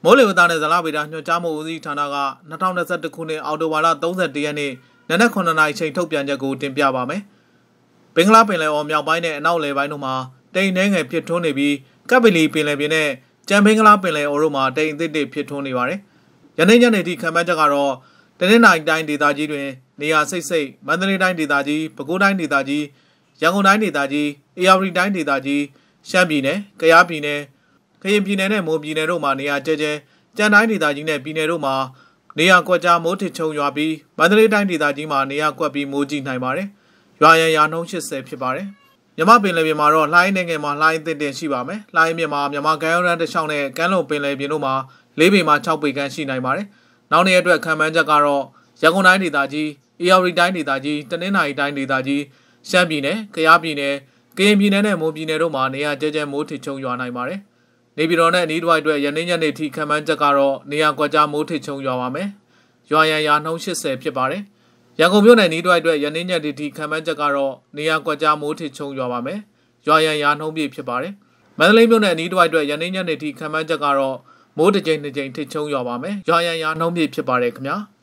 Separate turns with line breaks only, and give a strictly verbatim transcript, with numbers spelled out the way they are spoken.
မိုးလေဝသနဲ့ဇလဗေဒညွှန်ကြားမှုဦးစီးဌာနက၂၀၂၁ခုနှစ်အောက်တိုဘာလ၃၁ရက်နေ့နနက်ခုနှစ်နာရီချိန်ထုတ်ပြန်ချက်ကိုတင်ပြပါမယ်။ဘင်္ဂလားပင်လယ်အော်မြောက်ပိုင်းနဲ့အနောက်လယ်ပိုင်းတို့မှာတိမ်နှဲငယ်ဖြစ်ထွန်းနေပြီးကပ်ပလီပင်လယ်ပြင်နဲ့ကြံဘင်္ဂလားပင်လယ်အော်တို့မှာတိမ်အသစ်တွေဖြစ်ထွန်းနေပါတယ်။ယနေ့ညနေထိခံမှန်းချက်ကတော့တနင်္သာရီတိုင်းဒေသကြီးတွင်နေရာစိတ်စိတ်မန္တလေးတိုင်းဒေသကြီးပဲခူးတိုင်းဒေသကြီးရန်ကုန်တိုင်းဒေသကြီးအေရဝတီတိုင်းဒေသကြီးရှမ်းပြည်နယ်ကယားပြည်နယ်ကရင်ပြည်နယ်နဲ့မွန်ပြည်နယ်တို့မှာနေရာကျဲကျဲကြံတိုင်းဒေသကြီးနဲ့ပြည်နယ်တို့မှာနေရာကွက်ကြားမိုးထစ်ချုံရွာပြီးမန္တလေးတိုင်းဒေသကြီးမှာနေရာကွက်ပြီးမိုးကြီးနိုင်ပါတယ်။ရွာရန်ရာနှုန်း၈၀ဖြစ်ပါတယ်။မြမပင်လယ်ပြင်မှာတော့လှိုင်းနိုင်ငံမှာလှိုင်းအသစ်တင်ရှိပါမယ်။လှိုင်းပြင်မှာမြမကမ်းရိုးတန်းတစ်လျှောက်နဲ့ကမ်းလွန်ပင်လယ်ပြင်တို့မှာ၄ပေမှ၆ပေခန့်ရှိနိုင်ပါတယ်။နောက်နေ့အတွက်ခံမှန်းချက်ကတော့ရန်ကုန်တိုင်းဒေသကြီးအေရဝတီတိုင်းဒေသကြီးတနင်္သာရီတိုင်းဒေသကြီးရှမ်းပြည်နယ်ကယားပြည်နယ်ကရင်ပြည်နယ်နဲ့မွန်ပြည်နယ်တို့မှာနေရာကျဲကျဲမိုးထစ်ချုံရွာနိုင်ပါတယ်။နေပြည်တော်နဲ့အနီးတစ်ဝိုက်အတွက်ယနေ့ညနေထိခံမှန်းချက်ကတော့နေရာကွက်ကြားမိုးထစ်ချုံရွာပါမယ်။ရွာရန်ရာနှုန်း၈၀ဖြစ်ပါတယ်။ရန်ကုန်မြို့နယ်အနီးတစ်ဝိုက်အတွက်ယနေ့ညနေထိခံမှန်းချက်ကတော့နေရာကွက်ကြားမိုးထစ်ချုံရွာပါမယ်။ရွာရန်ရာနှုန်းပြည့်ဖြစ်ပါတယ်။မန္တလေးမြို့နယ်အနီးတစ်ဝိုက်အတွက်ယနေ့ညနေထိခံမှန်းချက်ကတော့မိုးတစ်ကြိမ်နှစ်ကြိမ်ထစ်ချုံရွာပါမယ်။ရွာရန်ရာနှုန်းပြည့်ဖြစ်ပါတယ်ခင်ဗျာ။